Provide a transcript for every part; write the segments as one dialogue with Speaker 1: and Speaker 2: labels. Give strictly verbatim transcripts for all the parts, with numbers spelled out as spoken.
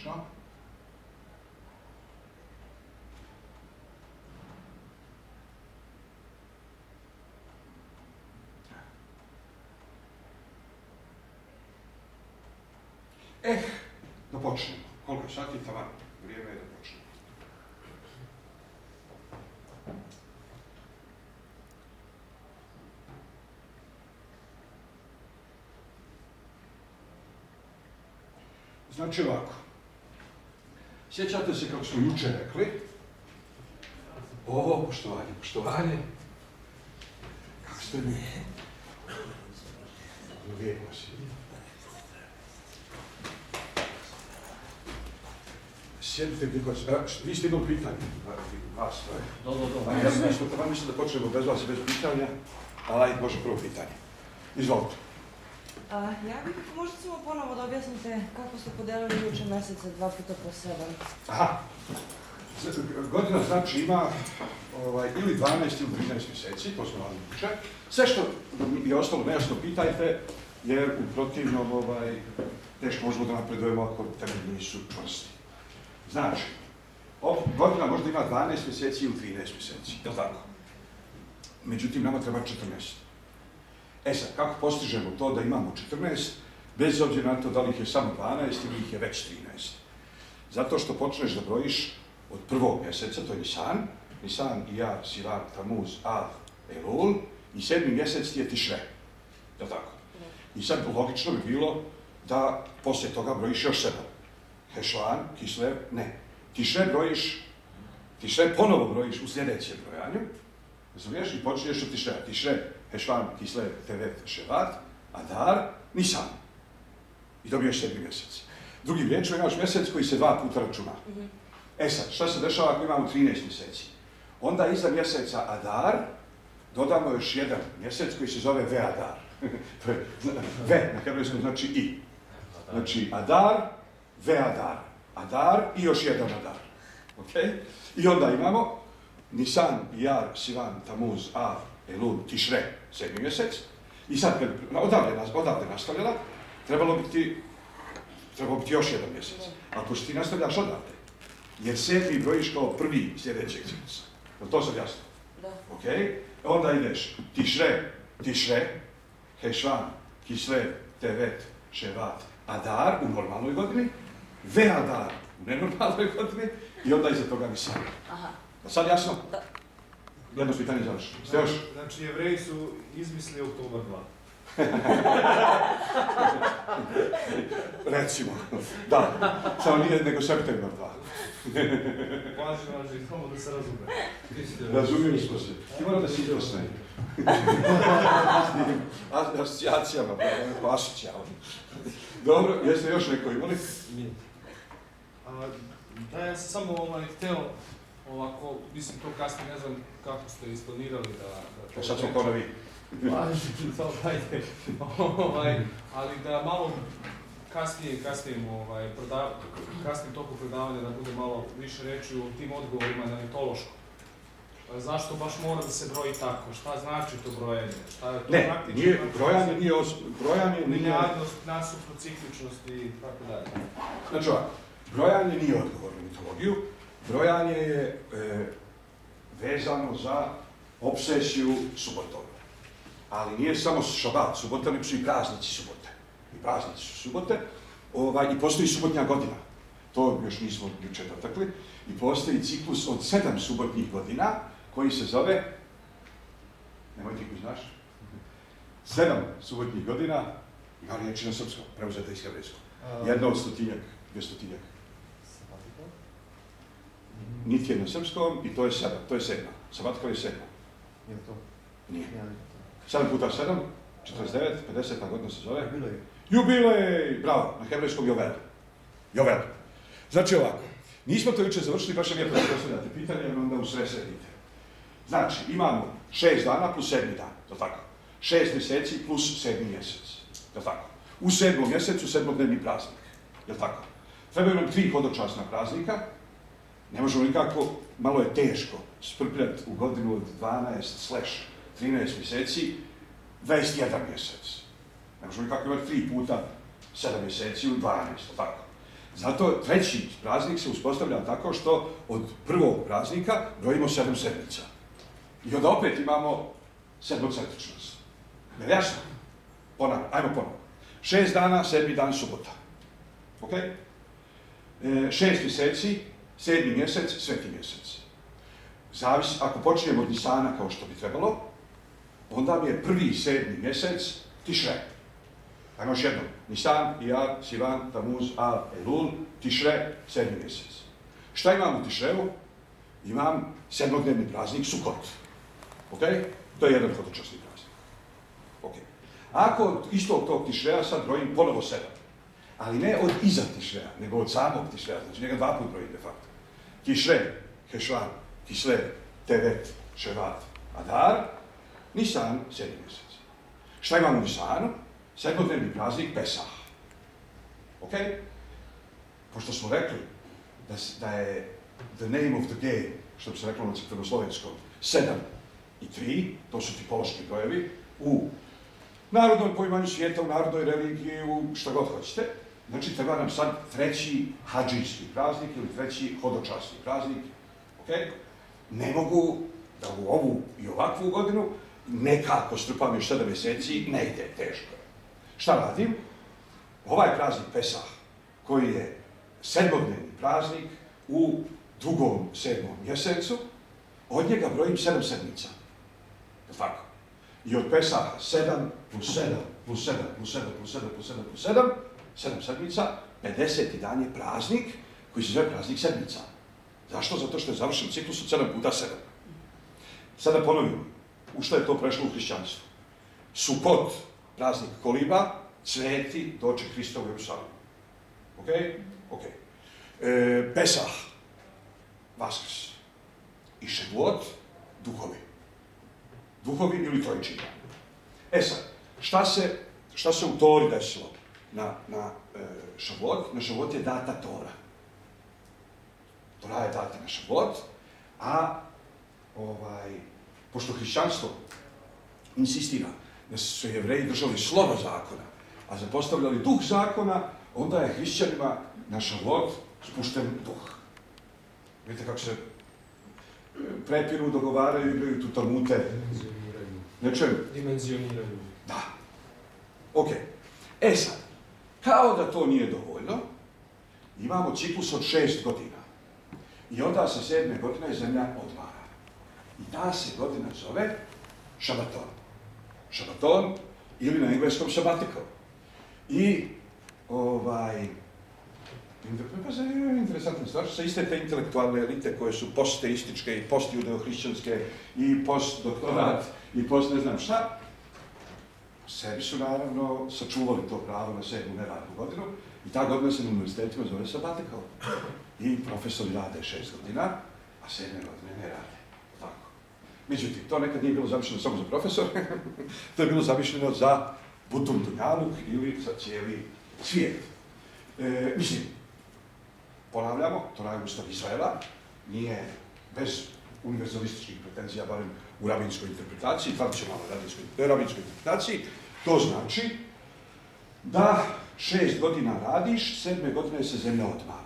Speaker 1: Odlično. Eh, da počnemo. Koliko je sati, taman? Vrijeme je da počnemo. Znači ovako. Sjećate se kako smo juče rekli? Ovo, poštovanje, poštovanje. Kako ste mi? Lijepo si. Sjedite gdje god se... Vi ste imali pitanje. Vas, to je.
Speaker 2: Dobro, dobro.
Speaker 1: Ja sam nešto, tamo mislim da počnemo bez vas i bez pitanja, ali ajde, može prvo pitanje. Izvolite.
Speaker 3: A, ja bih možda samo ponovo da objasnite kako ste podelili juče mjesece dva puta po sedam.
Speaker 1: Aha. Godina znači ima ovaj, ili dvanaest ili trinaest mjeseci, to smo radili juče. Sve što je ostalo nejasno pitajte, jer u protivnom ovaj, teško možemo da napredujemo ako temelji nisu čvrsti. Znači, godina možda ima dvanaest mjeseci ili trinaest mjeseci, je li tako? Međutim, nama treba četrnaest. E sad, kako postižemo to da imamo četrnaest, bez obzira na to da li ih je samo dvanaest ili ih je već trinaest? Zato što počneš da brojiš od prvog mjeseca, to je Nisan, Nisan, Iyar, Sivan, Tamuz, Av, Elul, i sedmi mjesec ti je Tišre, je li tako? I sad logično bi bilo da poslije toga brojiš još sedam. Hešvan, Kislev, ne. Tišre brojiš, Tišre ponovo brojiš u sljedećem brojanju, razumiješ, i počinješ od Tišre. Tišre, Hešvan, Kislev, Tevet, Ševat, Adar, Nisan. I dobiješ sedmi mjesec. Drugim riječima imaš mjesec koji se dva puta računa. E sad, šta se dešava ako imamo trinaest mjeseci? Onda iza mjeseca Adar dodamo još jedan mjesec koji se zove Veadar. To je Ve, na hebrejskom znači i. Znači Adar, Veadar, Adar i još jedan Adar. Okay? I onda imamo Nisan, Iyar, Sivan, Tamuz, Av, Elul, Tišre, sedmi mjesec. I sad, kad odavde, odavde nastavljala, trebalo bi ti, trebalo bi ti još jedan mjesec. Ako ti nastavljaš odavde, jer sedmi brojiš kao prvi sljedećeg ciklusa. To sad jasno?
Speaker 3: Da.
Speaker 1: Okay? Onda ideš Tišre, Tišre, Hešvan, Kislev, Tevet, Ševat, Adar u normalnoj godini, Veadar u nenormalnoj godini i onda iza toga Nisan.
Speaker 3: Aha.
Speaker 1: Sad jasno?
Speaker 3: Da.
Speaker 1: Jedno pitanje završi. Ste još?
Speaker 2: Znači, Jevreji su izmislili oktobar dva.
Speaker 1: Recimo. Da. Samo nije nego septembar dva.
Speaker 2: Važi, važi, samo da se razume.
Speaker 1: Razumijeli smo se. Ti mora da si izvrsne. Asocijacijama, pa asocijalno. Dobro, jeste još neko imali?
Speaker 2: A, da, ja sam samo ovaj, hteo ovako, mislim to kasnije, ne znam kako ste isplanirali da... da
Speaker 1: to sad smo kao na vi.
Speaker 2: Važi, to dajte. ovaj, ali da malo kasnije, kasnije, ovaj, prodav, kasnije toku predavanja da bude malo više reći o tim odgovorima na mitološko. Zašto baš mora da se broji tako? Šta znači to brojanje? Šta je to
Speaker 1: ne,
Speaker 2: praktično?
Speaker 1: Nije, brojanje nije os... brojanje nije...
Speaker 2: Linearnost, nasuprot cikličnost i tako dalje.
Speaker 1: Znači ovako, brojanje nije odgovor na mitologiju. Brojanje je e, vezano za obsesiju subotom. Ali nije samo šabat subota, nego su i praznici subote. I praznici su subote. Ovaj, I postoji subotnja godina. To još nismo jučer dotakli. I postoji ciklus od sedam subotnjih godina koji se zove, nemoj ti koji znaš, sedam subotnjih godina, ima riječi na srpskom, preuzeta iz hebrejskog. Jedna od stotinjak, dvije stotinjak. Niti je na srpskom i to je sedam, to je sedma. Sabatkal je sedma.
Speaker 4: Je to?
Speaker 1: Nije. sedam puta sedam, četrdeset devet, pedeseta godina se zove.
Speaker 4: Jubilej.
Speaker 1: Jubilej! Bravo, na hebrejskom Jovel. Jovel. Znači ovako, nismo to jučer završili, baš je lijepo da postavljate pitanje, jer onda u sve sredite. Znači, imamo šest dana plus sedmi dan, to tako. Šest mjeseci plus sedmi mjesec, to tako. U sedmom mjesecu sedmodnevni praznik, je tako. Trebaju nam tri hodočasna praznika, ne možemo nikako, malo je teško sprpljati u godinu od dvanaest slash trinaest mjeseci, dvadeset jedan mjesec. Ne možemo nikako imati tri puta sedam mjeseci u dvanaest, tako. Zato treći praznik se uspostavlja tako što od prvog praznika brojimo sedam sedmica. I onda opet imamo sedmocentričnost. Je li jasno? Ponavljamo, ajmo ponovno. Šest dana, sedmi dan, subota. Ok? E, šest mjeseci, sedmi mjesec, sveti mjesec. Zavis, ako počnemo od Nisana kao što bi trebalo, onda mi je prvi sedmi mjesec Tišre. Ajmo još jednom. Nisan, Iyar, Sivan, Tamuz, Av, Elul, Tišre, sedmi mjesec. Šta imam u Tišrevu? Imam sedmodnevni praznik Sukot. Ok? To je jedan hodočasni praznik. Ok. Ako od istog tog Tišreja sad brojim ponovo sedam, ali ne od iza Tišreja, nego od samog Tišreja, znači njega dva put brojim de facto. Tišre, Hešvan, Kislev, Tevet, Ševat, Adar, Nisan, sedmi mjesec. Šta imamo u Nisanu? Sedmodnevni praznik Pesah. Ok? Pošto smo rekli da, da je the name of the game, što bi se reklo na crkvenoslovenskom, sedam i tri, to su tipološki brojevi, u narodnom poimanju svijeta, u narodnoj religiji, u šta god hoćete. Znači, treba nam sad treći hadžijski praznik ili treći hodočasni praznik. Ok? Ne mogu da u ovu i ovakvu godinu nekako strpam još sedam mjeseci, ne ide, teško. Šta radim? Ovaj praznik Pesah, koji je sedmodnevni praznik u drugom, sedmom mjesecu, od njega brojim sedam sedmica. Tako. I od Pesaha sedam plus sedam plus sedam plus sedam plus sedam plus sedam plus sedam, sedam sedmica, pedeseti dan je praznik koji se zove praznik sedmica. Zašto? Zato što je završen ciklus od sedam puta sedam. Sada ponovimo, u što je to prešlo u hrišćanstvo. Sukot, praznik koliba, cveti, doček Hrista u Jerusalimu. Ok? Ok. E, Pesah, Vaskrs. I Ševuot, duhovi. Duhovi ili trojčina. E sad, šta se, šta se u Tori desilo na, na e, Ševuot? Na Ševuot je data Tora. Tora je data na Ševuot, a ovaj, pošto hrišćanstvo insistira da su Jevreji držali slovo zakona, a zapostavljali duh zakona, onda je hrišćanima na Ševuot spušten duh. Vidite kako se prepiru, dogovaraju, igraju tu tarmute. Ne čujem?
Speaker 2: Dimenzioniraju.
Speaker 1: Da. Ok. E sad, kao da to nije dovoljno, imamo ciklus od šest godina. I onda sa sedme godine zemlja odmara. I ta se godina zove Šabaton. Šabaton ili na engleskom sabbatical. I ovaj, interesantna stvar, sa iste te intelektualne elite koje su postteističke i postjudeohrišćanske i postdoktorat i post ne znam šta, sebi su naravno sačuvali to pravo na sedmu neradnu godinu i ta godina se na univerzitetima zove sabbatical. I profesori rade šest godina, a sedme godine ne rade. Tako. Međutim, to nekad nije bilo zamišljeno samo za profesor, to je bilo zamišljeno za Butum Dunjaluk ili za cijeli svijet. E, mislim, ponavljamo, to je Ustav Izraela, nije bez univerzalističkih pretenzija, barem u rabinskoj interpretaciji, tradicionalnoj rabinskoj interpretaciji, to znači da šest godina radiš, sedme godine se zemlja odmara.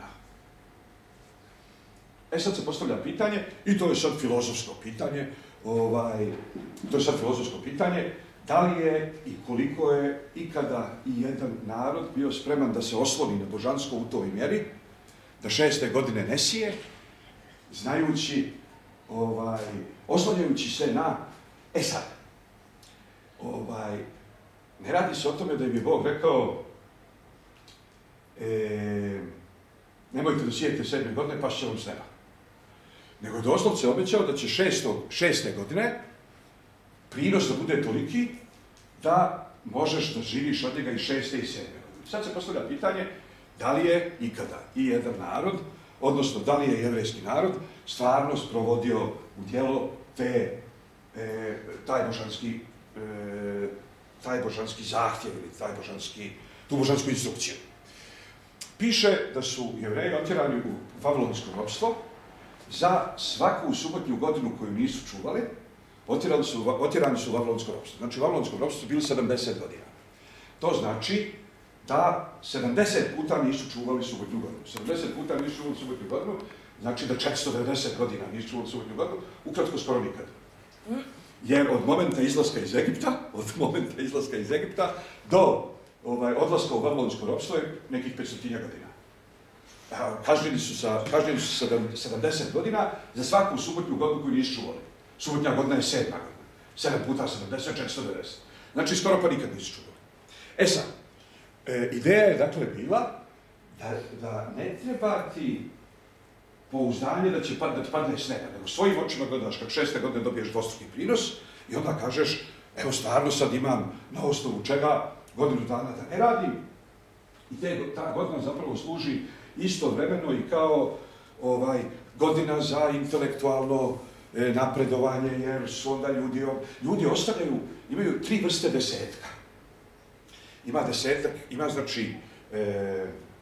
Speaker 1: E sad se postavlja pitanje, i to je sad filozofsko pitanje, ovaj, to je sad filozofsko pitanje, da li je i koliko je ikada i jedan narod bio spreman da se osloni na božansko u toj mjeri, da šeste godine ne sije, znajući, ovaj, oslanjajući se na, e sad, ovaj, ne radi se o tome da im je Bog rekao, e, nemojte da sijete sedme godine, pa će vam s neba. Nego je doslovce obećao da će šesto, šeste godine prinos da bude toliki da možeš da živiš od njega i šeste i sedme godine. Sad se postavlja pitanje da li je ikada i jedan narod, odnosno da li je jevrejski narod stvarno sprovodio u djelo te, e, taj, božanski, e, taj božanski zahtjev ili taj božanski, tu božansku instrukciju. Piše da su Jevreji otjerani u vavilonsko ropstvo za svaku subotnju godinu koju nisu čuvali, otjerani su, otjerani su u vavilonsko ropstvo. Znači u vavilonskom ropstvu su bili sedamdeset godina. To znači da sedamdeset puta nisu čuvali subotnju godinu. sedamdeset puta nisu čuvali subotnju godinu, znači da četiristo devedeset godina nisu čuvali subotnju godinu, ukratko skoro nikad. Jer od momenta izlaska iz Egipta, od momenta izlaska iz Egipta do ovaj, odlaska u Vavilonsko ropstvo je nekih petstotinja godina. Kažnjeni su sa, kažnjeni su sa sedamdeset godina za svaku subotnju godinu koju nisu čuvali. Subotnja godina je sedma godina. sedam puta sedamdeset, četiristo devedeset. Znači skoro pa nikad nisu čuvali. E sad, e, ideja je dakle bila da, da ne treba ti pouzdanje da će pad, da ti padne s neba, nego svojim očima gledaš kako šeste godine dobiješ dvostruki prinos i onda kažeš, evo stvarno sad imam na osnovu čega godinu dana da ne radim. I te, ta godina zapravo služi istovremeno i kao ovaj, godina za intelektualno e, napredovanje, jer su onda ljudi, ljudi ostavljaju, imaju tri vrste desetka. Ima desetak, ima znači e,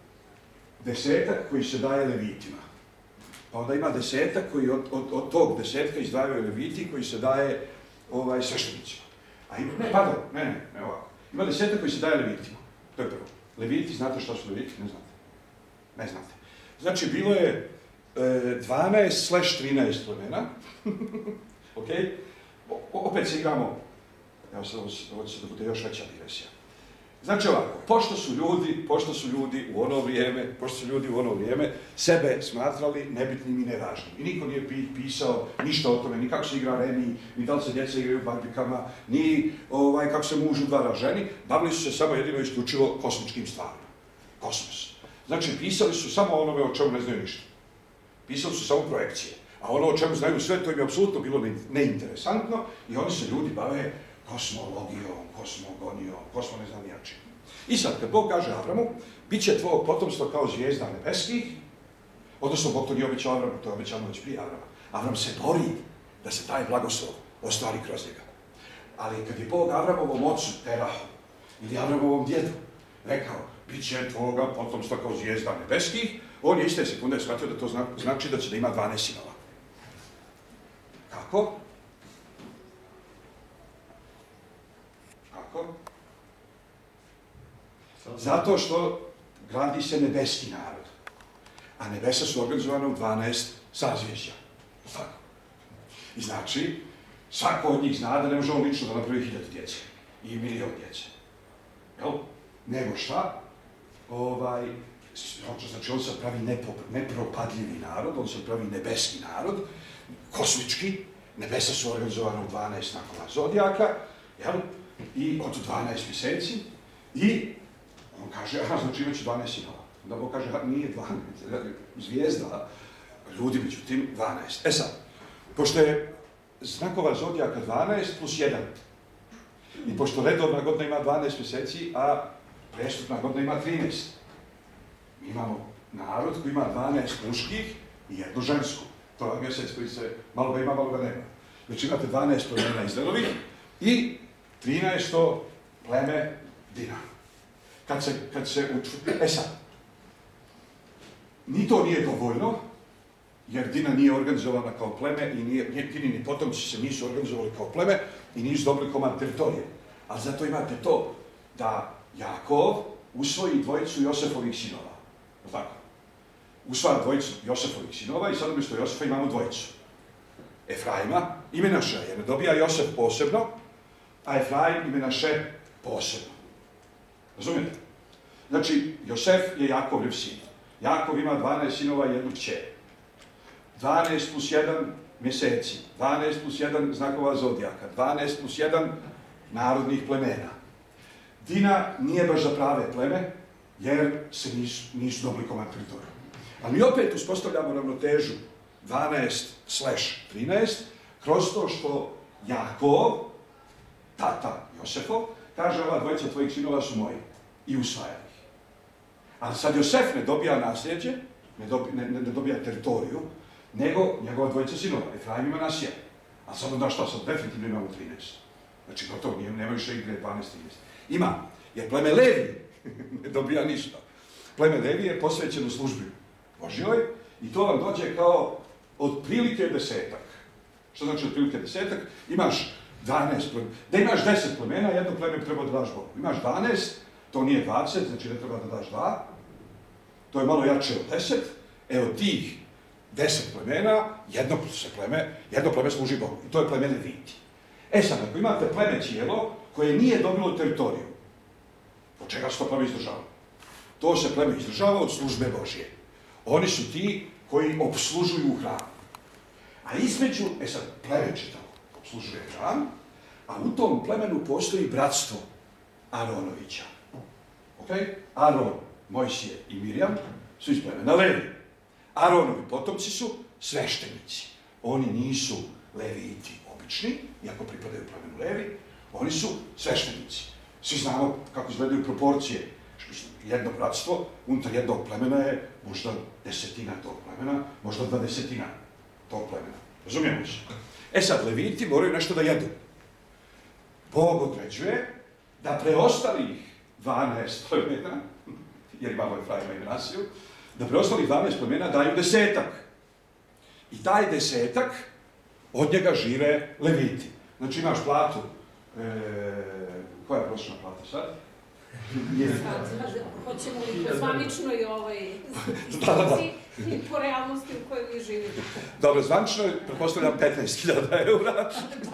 Speaker 1: desetak koji se daje levitima. Pa onda ima desetak koji od, od, od tog desetka izdvajaju leviti koji se daje ovaj, sveštenicima. A ima, ne, pardon, ne, ne, ne ovako. Ima desetak koji se daje levitima. To je prvo. Leviti, znate šta su leviti? Ne znate. Ne znate. Znači, bilo je e, dvanaest slash trinaest plemena. Ok? O, opet se igramo. Evo sad, ovo će da bude još veća digresija. Znači ovako, pošto su ljudi, pošto su ljudi u ono vrijeme, pošto su ljudi u ono vrijeme sebe smatrali nebitnim i nevažnim. I niko nije pisao ništa o tome, ni kako se igra remi, ni da li se djeca igraju barbikama, ni ovaj, kako se muž udvara ženi, bavili su se samo jedino isključivo kosmičkim stvarima. Kosmos. Znači, pisali su samo onome o čemu ne znaju ništa. Pisali su samo projekcije. A ono o čemu znaju sve, to im je apsolutno bilo neinteresantno i oni se ljudi bave kosmologijom, kosmogonijom, kosmo ne znam nijačim. I sad, kad Bog kaže Avramu, bit će tvojeg potomstva kao zvijezda nebeskih, odnosno Bog to nije obećao Avramu, to je obećano već prije Avrama. Avram se bori da se taj blagoslov ostvari kroz njega. Ali kad je Bog Avramovom ocu, Terahu, ili Avramovom djedu, rekao, bit će tvoga potomstva kao zvijezda nebeskih, on je iste sekunde shvatio da to zna, znači da će da ima dvanaest sinova. Kako? Kako? Zato što gradi se nebeski narod. A nebesa su organizovane u dvanaest sazvježđa. Tako. I znači, svako od njih zna da ne može on lično da napravi hiljadu djece. I milion djece. Jel? Nego šta? Ovaj, znači, on se pravi nepo, nepropadljivi narod, on se pravi nebeski narod, kosmički. Nebesa su organizovane u dvanaest znakova zodijaka, jel? I od dvanaest mjeseci. I on kaže, aha, znači imaće dvanaest sinova. Onda Bog kaže, nije dvanaest, zvijezda, ljudi međutim dvanaest. E sad, pošto je znakova zodijaka dvanaest plus jedan, i pošto redovna godina ima dvanaest mjeseci, a prestupna godina ima trinaest, mi imamo narod koji ima dvanaest muških i jednu žensku. To je mjesec koji se, malo ga ima, malo ga nema. Znači imate dvanaest plemena Izraelovih i trinaesto pleme Dina. Kad se, kad se učuti, e sad, ni to nije dovoljno, jer Dina nije organizovana kao pleme i nije, Dinini potomci se nisu organizovali kao pleme i nisu dobili komad teritorije. Ali zato imate to da Jakov usvoji dvojicu Josefovih sinova. Tako. Usvaja dvojicu Josefovih sinova i sad umjesto Josefa imamo dvojicu. Efraima i Menaše, jer ne dobija Josef posebno, a Efraim i Menaše posebno. Razumijete? Znači, Josef je Jakovljev sin. Jakov ima dvanaest sinova i jednu kćer. dvanaest plus jedan mjeseci, dvanaest plus jedan znakova zodijaka, dvanaest plus jedan narodnih plemena. Dina nije baš za prave pleme, jer se nisu, nisu dobili komad teritorija. Ali mi opet uspostavljamo ravnotežu dvanaest slash trinaest kroz to što Jakov, tata Josefov, kaže ova dvojica tvojih sinova su moji i usvaja ih. Ali sad Josef ne dobija nasljeđe, ne, dobi, ne, ne dobija teritoriju, nego njegova dvojica sinova, Efraim ima Nasija. A sad onda šta, sad definitivno imamo trinaest. Znači gotovo, nema više igre dvanaest trinaest. Ima, jer pleme Levi ne dobija ništa. Pleme Levi je posvećeno službi Božjoj i to vam dođe kao otprilike desetak. Što znači otprilike desetak? Imaš dvanaest plemena. Da imaš deset plemena, jedno pleme treba da daš Bogu. Imaš dvanaest, to nije dvadeset, znači ne treba da daš dva, to je malo jače od deset, evo tih deset plemena, jedno se pleme, jedno pleme služi Bogu, i to je pleme Leviti. E sad, ako imate pleme cijelo koje nije dobilo teritoriju, od čega se to pleme izdržava? To se pleme izdržava od službe Božje. Oni su ti koji obslužuju hram. A između, e sad, pleme čitavo, obslužuje hram, a u tom plemenu postoji bratstvo Aronovića. Ok? Aron, Mojsije i Mirjam su iz plemena Levi. Aronovi potomci su sveštenici. Oni nisu Leviti obični, iako pripadaju plemenu Levi, oni su sveštenici. Svi znamo kako izgledaju proporcije. Jedno bratstvo, unutar jednog plemena je možda desetina tog plemena, možda dvadesetina tog plemena. Razumijemo se? E sad, Leviti moraju nešto da jedu. Bog određuje da preostalih dvanaest plemena, jer imamo Efraima i Menasiju, da preostalih dvanaest plemena daju desetak. I taj desetak, od njega žive Leviti. Znači imaš platu, e, koja je prosječna plata sad?
Speaker 4: Hoćemo li po zvaničnoj ovaj i po realnosti u kojoj mi živimo?
Speaker 1: Dobro, zvanično je, pretpostavljam, petnaest hiljada eura.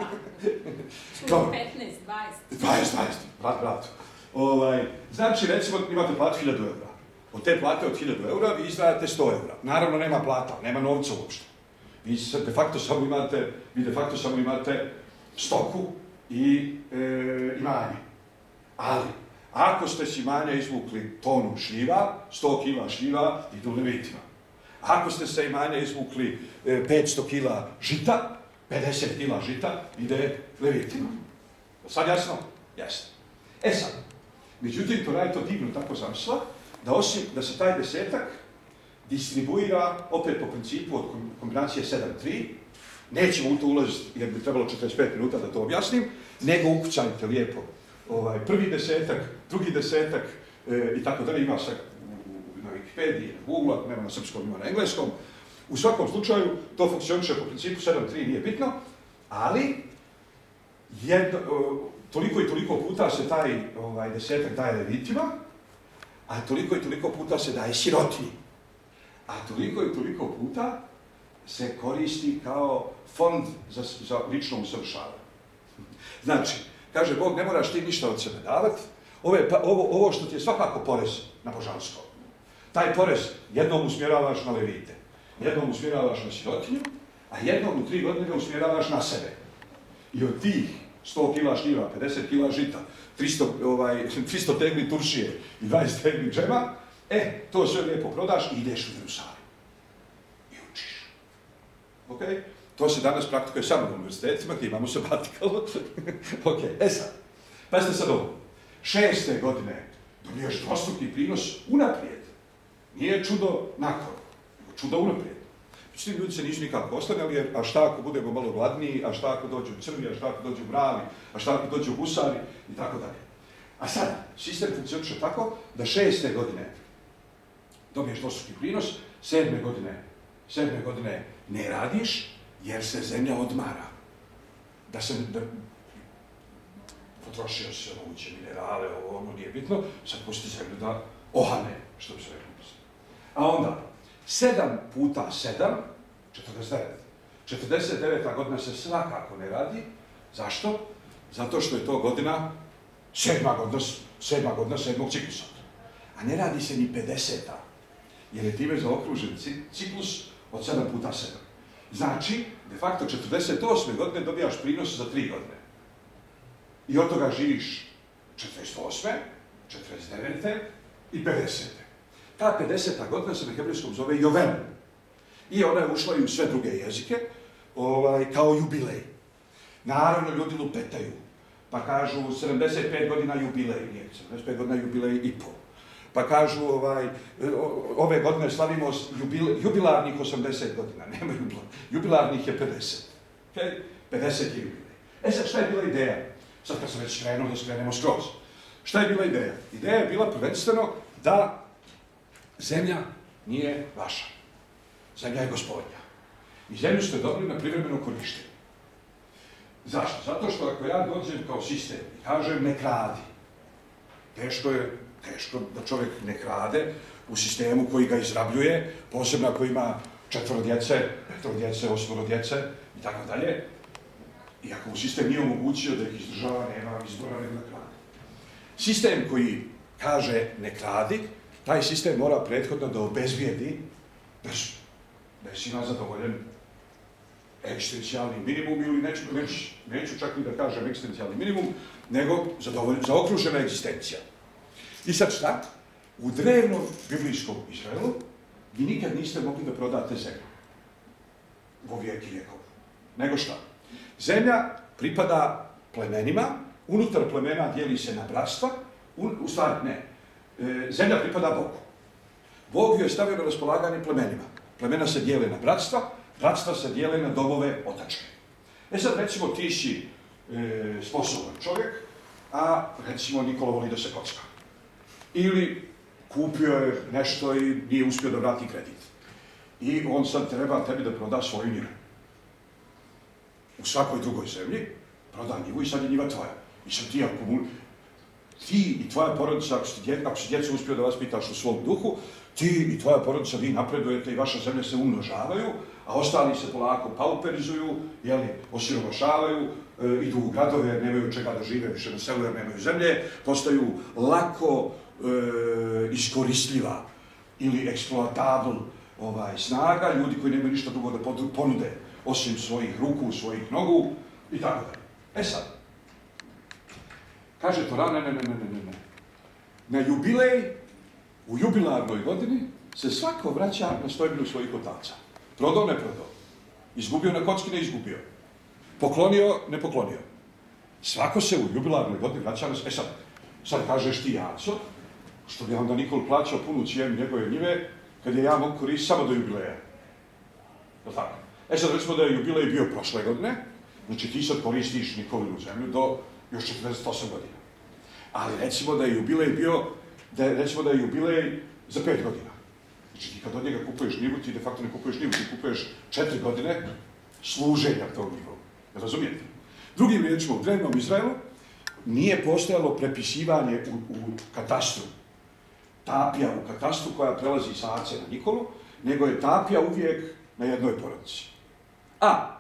Speaker 4: Čujem petnaest, dvadeset.
Speaker 1: dvadeset, dvadeset, brat, brat. Ovaj, znači, recimo, imate platu hiljadu eura. Od te plate od hiljadu eura vi izdvajate sto eura. Naravno, nema plata, nema novca uopšte. Vi de facto samo imate, vi de facto samo imate stoku i e, imanje. Ali, ako ste s imanja izvukli tonu šljiva, sto kila šljiva idu Levitima. Ako ste sa imanja izvukli e, petsto kila žita, pedeset kila žita ide Levitima. Sad jasno? Jasno. E sad, međutim, Tora je to divno tako zamislila, da osim da se taj desetak distribuira opet po principu od kombinacije sedam tri, nećemo u to ulaziti jer bi trebalo četrdeset pet minuta da to objasnim, nego ukucajte lijepo ovaj, prvi desetak, drugi desetak e, i tako dalje, ima sve na Wikipediji, na Google, nema na srpskom, ima na engleskom. U svakom slučaju to funkcioniše po principu sedam tri, nije bitno, ali jedno, toliko i toliko puta se taj ovaj, desetak daje Levitima, a toliko i toliko puta se daje sirotinji. A toliko i toliko puta se koristi kao fond za, za lično usavršavanje. Znači, kaže Bog, ne moraš ti ništa od sebe davati, Ove, pa, ovo, ovo što ti je svakako porez na božansko. Taj porez jednom usmjeravaš na Levite, jednom usmjeravaš na sirotinju, a jednom u tri godine ga usmjeravaš na sebe. I od tih sto kila šljiva, pedeset kila žita, tristo, ovaj, tristo tegli turšije i dvadeset tegli džema, e, to sve lijepo prodaš i ideš u Jerusalim. I učiš. Ok? To se danas praktikuje samo na univerzitetima gdje imamo sabatikal. Ok, e sad. Pazite sad ovo. Šeste godine dobiješ dvostruki prinos unaprijed. Nije čudo nakon, nego čudo unaprijed. Međutim, ljudi se nisu nikako oslanjali, jer a šta ako budemo malo gladniji, a šta ako dođu crvi, a šta ako dođu mravi, a šta ako dođu gusari i tako dalje. A sad, sistem funkcioniše tako da šeste godine dobiješ dvostruki prinos, sedme godine, sedme godine ne radiš, jer se zemlja odmara. Da se, da, potrošio se moguće minerale, ovo ono nije bitno, sad pusti zemlju da ohane, što bi se rekli. A onda, sedam puta sedam, četrdeset devet. četrdeset deveta godina se svakako ne radi. Zašto? Zato što je to godina, sedma godina, sedma godina sedmog ciklusa. A ne radi se ni pedeseta, jer je time zaokružen ciklus od sedam puta sedam. Znači, de facto, četrdeset osme godine dobijaš prinos za tri godine. I od toga živiš četrdeset osme, četrdeset devete i pedesete. Ta pedeseta godina se na hebrejskom zove Jovel. I ona je ušla i u sve druge jezike, ovaj, kao jubilej. Naravno, ljudi lupetaju, pa kažu sedamdeset pet godina jubilej, nije, sedamdeset pet godina jubilej i pol. Pa kažu, ovaj, ove godine slavimo jubil, jubilarnih osamdeset godina, nema jubilar, jubilarnih je pedeset. Okay? pedeset je jubilej. E sad, šta je bila ideja? Sad kad sam već skrenuo, da skrenemo skroz. Šta je bila ideja? Ideja je bila prvenstveno da zemlja nije vaša. Zemlja je gospodnja. I zemlju ste dobili na privremeno korištenje. Zašto? Zato što ako ja dođem kao sistem i kažem ne kradi, teško je teško da čovjek ne krade u sistemu koji ga izrabljuje, posebno ako ima četvoro djece, petoro djece, osmoro djece i tako dalje. I ako mu sistem nije omogućio da ih izdržava, nema izbora nego da krade. Sistem koji kaže ne kradi, taj sistem mora prethodno da obezbijedi da je svima zadovoljen egzistencijalni minimum ili neću, neću, neću čak i da kažem egzistencijalni minimum, nego zaokružena egzistencija. I sad šta? U drevnom biblijskom Izraelu vi nikad niste mogli da prodate zemlju vo vijek i vjekov. Nego šta? Zemlja pripada plemenima, unutar plemena dijeli se na bratstva, u, u stvari ne. E, zemlja pripada Bogu. Bog ju je stavio na raspolaganje plemenima. Plemena se dijele na bratstva, bratstva se dijele na domove otačke. E sad recimo ti si e, sposoban čovjek, a recimo Nikola voli da se kocka. Ili kupio je nešto i nije uspio da vrati kredit. I on sad treba tebi da proda svoju njivu. U svakoj drugoj zemlji proda njivu i sad je njiva tvoja. I sad ti ako ti i tvoja porodica, ako si, dje, ako si djeca uspio da vas pitaš u svom duhu, ti i tvoja porodica, vi napredujete i vaša zemlja se umnožavaju, a ostali se polako pauperizuju, jeli, osiromašavaju, e, idu u gradove jer nemaju čega da žive više na selu jer nemaju zemlje, postaju lako e, iskoristljiva ili eksploatabl ovaj, snaga, ljudi koji nemaju ništa drugo da ponude osim svojih ruku, svojih nogu i tako dalje. E sad, kaže Tora, ne, ne, ne, ne, ne, ne. Na jubilej, u jubilarnoj godini, se svako vraća na stojbinu svojih otaca. Prodao, ne prodao. Izgubio na kocki, ne izgubio. Poklonio, ne poklonio. Svako se u jubilarnoj godini vraća na... E sad, sad kažeš ti Jaco, što bi onda Nikol plaćao punu cijenu njegove njive, kad je ja mogu koristiti samo do jubileja. Je tako? E sad, recimo da je jubilej bio prošle godine, znači ti sad koristiš Nikolinu zemlju do još četrdeset osam godina. Ali recimo da je jubilej bio, da je, recimo da je jubilej za pet godina. Znači ti kad od njega kupuješ njivu, ti de facto ne kupuješ njivu, ti kupuješ četiri godine služenja tog njivu. Razumijete? Drugim riječima, u drevnom Izraelu nije postojalo prepisivanje u, u katastru. Tapija u katastru koja prelazi sa Ace na Nikolu, nego je tapija uvijek na jednoj porodici. A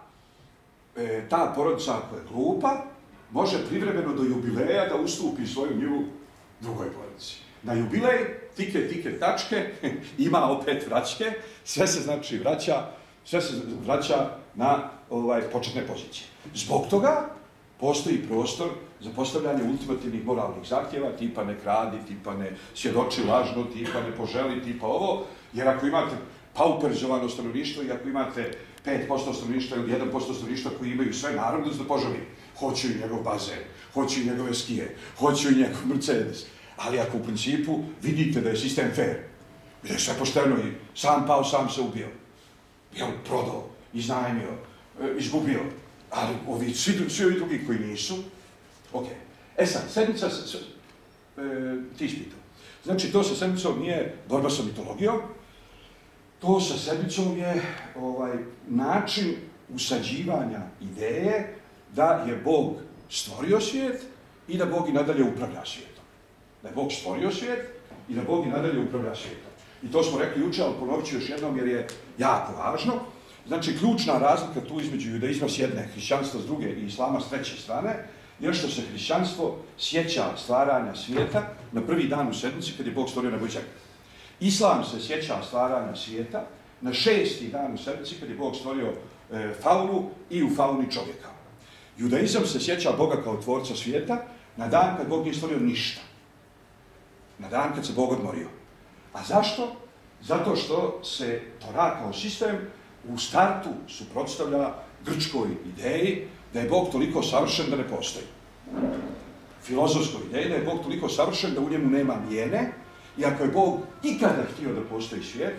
Speaker 1: e, ta porodica ako je glupa, može privremeno do jubileja da ustupi svoju njivu drugoj porodici. Na jubilej, tike, tike, tačke, ima opet vraćke, sve se znači vraća, sve se vraća na ovaj, početne pozicije. Zbog toga postoji prostor za postavljanje ultimativnih moralnih zahtjeva, tipa ne kradi, tipa ne svjedoči lažno, tipa ne poželi, tipa ovo, jer ako imate pauperizovano stanovništvo i ako imate pet posto stanovništva ili jedan posto stanovništva koji imaju sve, naravno da poželi. Hoću i njegov bazen, hoću i njegove skije, hoću i njegov Mercedes. Ali ako u principu vidite da je sistem fair, da je sve pošteno i sam pao, sam se ubio, jel, prodao, iznajmio, izgubio, ali ovi, svi, svi ovi drugi koji nisu, ok. E sad, sedmica, s, s, e, ti ispitao. Znači, to sa sedmicom nije borba sa mitologijom, to sa sedmicom je ovaj, način usađivanja ideje da je Bog stvorio svijet i da Bog i nadalje upravlja svijetom. Da je Bog stvorio svijet i da Bog i nadalje upravlja svijetom. I to smo rekli jučer, ali ponovit ću još jednom jer je jako važno. Znači, ključna razlika tu između judaizma s jedne, hrišćanstva s druge i islama s treće strane, je što se hrišćanstvo sjeća stvaranja svijeta na prvi dan u sedmici kad je Bog stvorio nebo i zemlju. Islam se sjeća stvaranja svijeta na šesti dan u sedmici kad je Bog stvorio e, faunu i u fauni čovjeka. Judaizam se sjeća Boga kao tvorca svijeta na dan kad Bog nije stvorio ništa. Na dan kad se Bog odmorio. A zašto? Zato što se Tora kao sistem u startu suprotstavlja grčkoj ideji da je Bog toliko savršen da ne postoji. Filozofskoj ideji da je Bog toliko savršen da u njemu nema mijene i ako je Bog ikada htio da postoji svijet,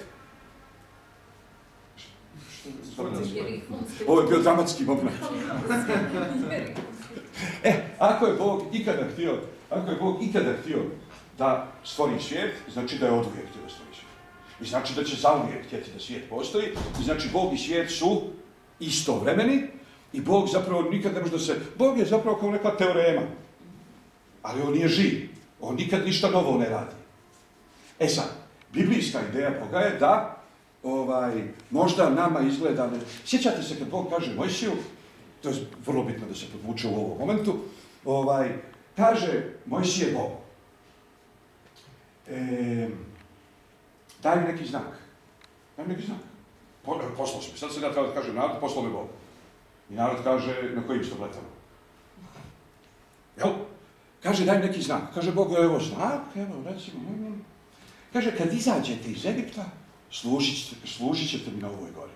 Speaker 1: ovo je bio dramatski moment. E, ako je Bog ikada htio, ako je Bog ikada htio da stvori svijet, znači da je oduvijek htio da stvori svijet. I znači da će zauvijek htjeti da svijet postoji, i znači Bog i svijet su istovremeni i Bog zapravo nikad ne može da se... Bog je zapravo kao neka teorema, ali on nije živ. On nikad ništa novo ne radi. E sad, biblijska ideja Boga je da ovaj, možda nama izgleda... Ne... Sjećate se kad Bog kaže Mojsiju, to je vrlo bitno da se podvuče u ovom momentu, ovaj, kaže Mojsije Bogu, e, daj mi neki znak. Daj mi neki znak. Po, poslao sam. Sad se ja treba da kažem narod, poslao me Bog. I narod kaže, na kojim što letamo? Jel? Kaže, daj mi neki znak. Kaže Bog, evo znak, evo recimo. Kaže, kad izađete iz Egipta, služit, služit ćete mi na ovoj gori.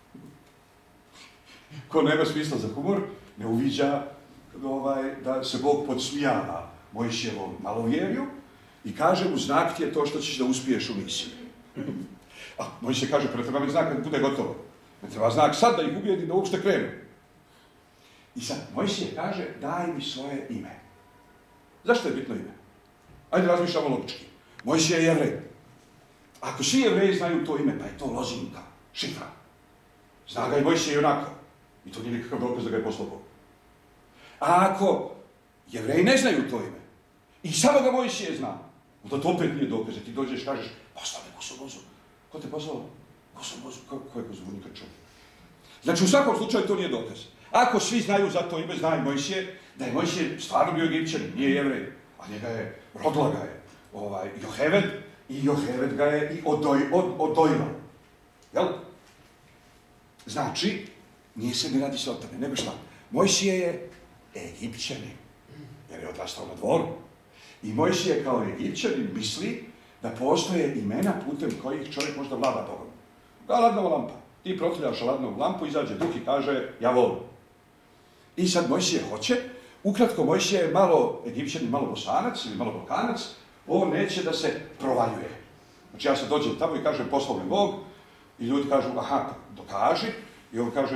Speaker 1: Ko nema smisla za humor, ne uviđa ovaj, da se Bog podsmijava Mojsijevom malovjerju i kaže mu, znak ti je to što ćeš da uspiješ u misiji. A Mojsije kaže, pretreba mi znak kad bude gotovo. Ne treba znak sad da ih ubijedi da uopšte krenu. I sad Mojsije kaže, daj mi svoje ime. Zašto je bitno ime? Ajde razmišljamo logički. Mojsije je Jevrej. Ako svi Jevreji znaju to ime, pa je to lozinka, šifra. Zna ga i Mojsije i onako. I to nije nikakav dokaz da ga je poslao Bog. A ako Jevreji ne znaju to ime, i samo ga Mojsije zna, onda to opet nije dokaz. Ti dođeš i kažeš, poslao me kosovozu. Ko te poslao? Kosovozu. Ko, ko je kosovozu? Nikad čovjek. Znači u svakom slučaju to nije dokaz. Ako svi znaju za to ime, zna i Mojsije, da je Mojsije stvarno bio Egipćanin, nije Jevrej, a njega je, rodila ga je ovaj, Joheved, i Joheved ga je i odoj, od, odojila. Jel? Znači, nije se ne radi se o tome, nego šta? Mojsije je Egipćanin, jer je odrastao na dvoru. I Mojsije kao Egipćanin misli da postoje imena putem kojih čovjek možda vlada Bogom. Kao ladnova lampa. Ti protiljaš ladnovu lampu, izađe duh i kaže, ja volim. I sad Mojsije hoće, ukratko Mojsije je malo Egipćanin, malo Bosanac ili malo Balkanac, on neće da se provaljuje. Znači ja se dođem tamo i kažem poslao me Bog i ljudi kažu aha, dokaži i on kaže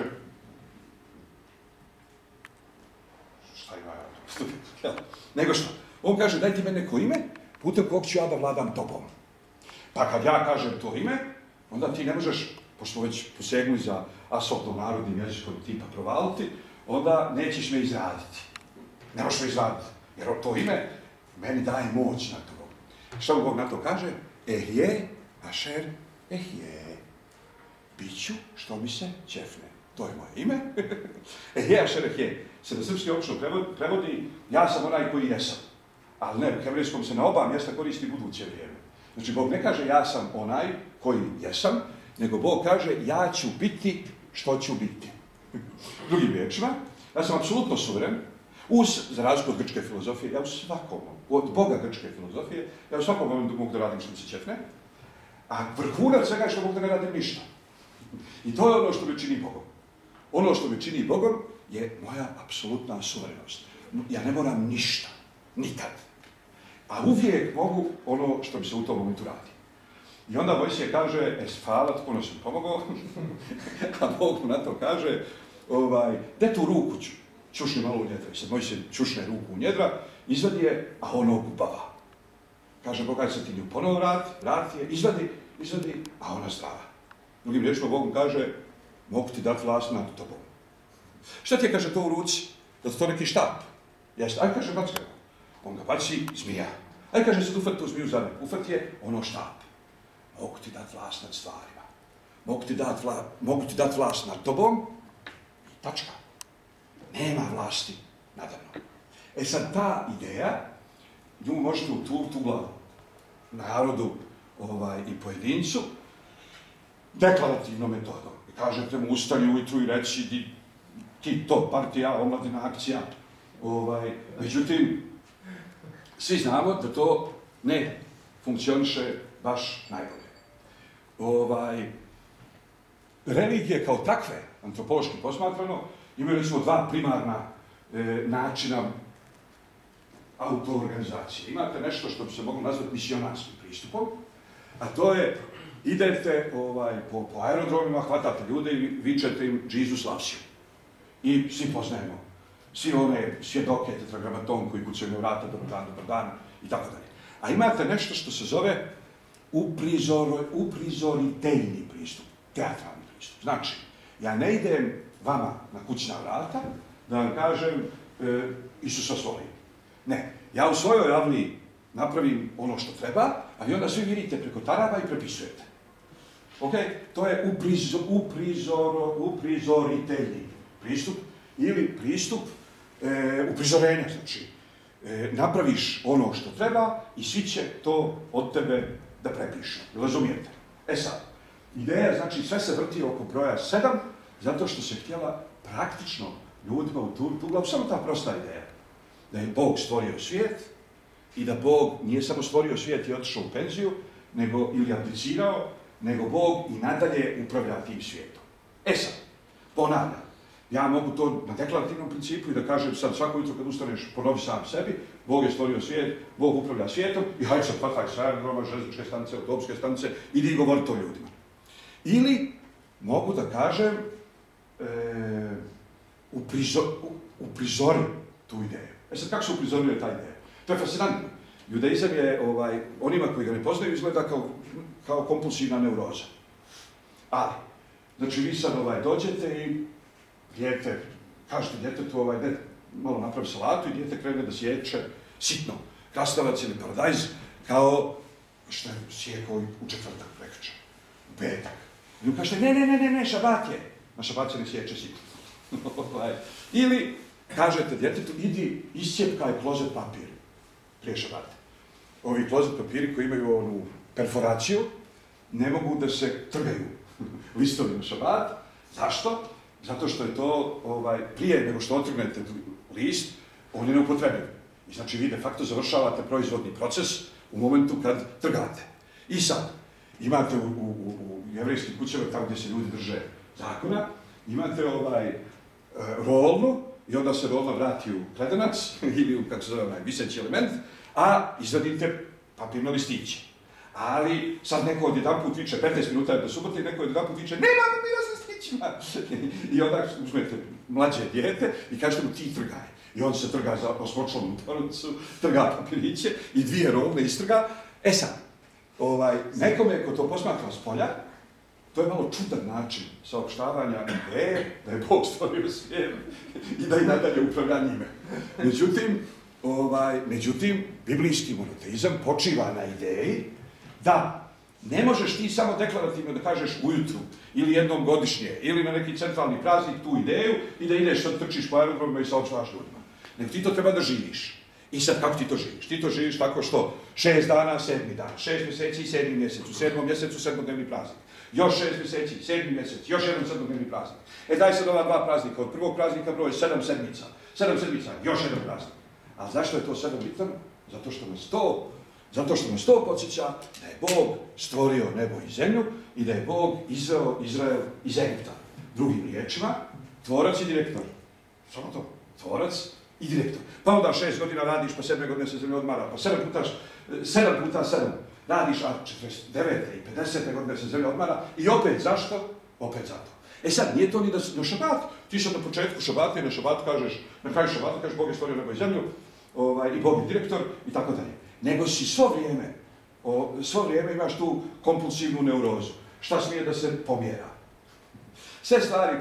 Speaker 1: šta ima ja? Nego što? On kaže daj ti me neko ime putem kog ću ja da vladam tobom. Pa kad ja kažem to ime, onda ti ne možeš, pošto već posegnuli za asfaltnom narodnim jezikom tipa provaliti, onda nećeš me izraditi. Ne možeš me izraditi, jer to ime meni daje moć na to. Šta mu Bog na to kaže? Ehje, ašer, ehje. Biću što mi se ćefne. To je moje ime. Ehje, ašer, ehje. Se na srpski obično prevodi, ja sam onaj koji jesam. Ali ne, u hebrejskom se na oba mjesta koristi buduće vrijeme. Znači, Bog ne kaže ja sam onaj koji jesam, nego Bog kaže ja ću biti što ću biti. Drugim riječima, ja sam apsolutno suveren, uz, za razliku od grčke filozofije, ja u svakom, od Boga grčke filozofije, ja u svakom momentu mogu da radim što mi se ćefne, a vrhunac svega je što mogu da ne radim ništa. I to je ono što me čini Bogom. Ono što me čini Bogom je moja apsolutna suverenost. Ja ne moram ništa, nikad. A uvijek mogu ono što mi se u tom momentu radi. I onda Mojsije kaže, es falat, puno sam pomogao, a Bog mu na to kaže, ovaj, de tu ruku ću, čušni malo u njedra. I sad Mojsije čušne ruku u njedra, izvadi je, a ono gubava. Kaže Bog, aj sad ti nju ponovo vrati, vrati je, izvadi, izvadi, a ona zdrava. Drugim riječima Bog mu kaže, mogu ti dati vlast nad tobom. Šta ti je, kaže, to u ruci? Da to neki štap? Jeste, aj kaže, backa. On ga baci, zmija. Aj kaže, sad ufat tu zmiju za me. Ufat je ono štap. Mogu ti dati vlast nad stvarima. Mogu ti dati vla, mogu ti dati vlast nad tobom. Tačka. Nema vlasti nadamnom. E sad, ta ideja, nju možete uturiti u glavu narodu ovaj, i pojedincu deklarativnom metodom. I kažete mu, ustani ujutru i reći ti, ti to, partija, omladina akcija. Ovaj, međutim, svi znamo da to ne funkcioniše baš najbolje. Ovaj, religije kao takve, antropološki posmatrano, imali smo dva primarna e, načina autoorganizacije. Imate nešto što bi se moglo nazvati misionarskim pristupom, a to je idete ovaj, po, po aerodromima, hvatate ljude i vičete im Jesus loves you. I svi poznajemo, svi one svjedoke, tetragramaton koji kucaju na vrata, dobar dan, dobar dan i tako dalje. A imate nešto što se zove uprizor, uprizoriteljni pristup, teatralni pristup. Znači, ja ne idem vama na kućna vrata da vam kažem e, Isusa svoli. Ne, ja u svojoj avliji napravim ono što treba, a vi onda svi vidite preko taraba i prepisujete. Ok? To je uprizo, uprizoro, uprizoriteljni pristup ili pristup e, uprizorenja, znači e, napraviš ono što treba i svi će to od tebe da prepišu. Razumijete? E sad, ideja, znači sve se vrti oko broja sedam, zato što se htjela praktično ljudima u tu, tu glavu, samo ta prosta ideja. Da je Bog stvorio svijet i da Bog nije samo stvorio svijet i otišao u penziju, nego ili abdicirao, nego Bog i nadalje upravlja tim svijetom. E sad, ponavljam, ja mogu to na deklarativnom principu i da kažem sad svako jutro kad ustaneš ponovi sam sebi, Bog je stvorio svijet, Bog upravlja svijetom i hajde se pataj s aerodroma, željezničke stanice, autobuske stanice, idi i govori to ljudima. Ili mogu da kažem, e, uprizor, uprizorim tu ideju. E sad, kako se uprizorio ta ideja? To je fascinantno. Judaizam je, ovaj, onima koji ga ne poznaju, izgleda kao, kao kompulsivna neuroza. Ali, znači vi sad ovaj, dođete i dijete, kažete djetetu, ovaj, ne, malo napravi salatu i dijete krene da sječe sitno, krastavac ili paradajz, kao što je sjekao u četvrtak prekriče, u petak. I vi kažete, ne, ne, ne, ne, ne, šabat je. Na šabat se ne sječe sitno. Ili kažete djetetu, idi, iscijepkaj klozet papir prije šabata. Ovi klozet papiri koji imaju onu perforaciju, ne mogu da se trgaju listovi na šabat. Zašto? Zato što je to, ovaj, prije nego što otrgnete list, on je neupotrebljiv. I znači vi de facto završavate proizvodni proces u momentu kad trgate. I sad, imate u, u, u jevrejskim kućama, tamo gdje se ljudi drže zakona, imate ovaj, rolnu i onda se rolna vrati u kledenac ili u, kako se zove, onaj viseći element, a izvadite papirno listiće. Ali sad neko od jedan put viče, petnaest minuta je do subote, i neko od jedan put viče, nema papira sa listićima. I onda uzmete mlađe dijete i kažete mu ti trgaj. I on se trga za osmočlanu tornicu, trga papiriće i dvije rolne istrga. E sad, ovaj, nekome ko to posmatra s polja, to je malo čudan način saopštavanja ideje da je Bog stvorio svijet i da i nadalje upravlja njime. Međutim, ovaj, međutim, biblijski monoteizam počiva na ideji da ne možeš ti samo deklarativno da kažeš ujutru ili jednom godišnje ili na neki centralni praznik tu ideju i da ideš sad trčiš po aerodromima i saopštavaš ljudima. Nego ti to treba da živiš. I sad kako ti to živiš? Ti to živiš tako što šest dana, sedmi dan, šest mjeseci, sedmi mjesec, u sedmom mjesecu sedmodnevni praznik. Još šest mjeseci, sedmi mjesec, još jedan sedmodnevni praznik. E daj sad ova dva praznika, od prvog praznika broj sedam sedmica, sedam sedmica, još jedan praznik. A zašto je to sedam bitan? Zato što nas to, zato što nas to podsjeća da je Bog stvorio nebo i zemlju i da je Bog izveo Izrael iz Egipta. Drugim riječima, tvorac i direktor. Samo to, tvorac i direktor. Pa onda šest godina radiš, pa sedme godine se zemlja odmara, pa sedam puta, sedam puta sedam. Radiš, a četrdeset devete i pedesete godine se zemlja odmara i opet zašto? Opet zato. E sad, nije to ni da na šabat. Ti sad na početku šabata i na šabat kažeš, na kraju šabata kažeš Bog je stvorio nebo i zemlju, ovaj, i Bog je direktor i tako dalje. Nego si svo vrijeme, o, svo vrijeme imaš tu kompulsivnu neurozu. Šta smije da se pomjera? Sve stvari,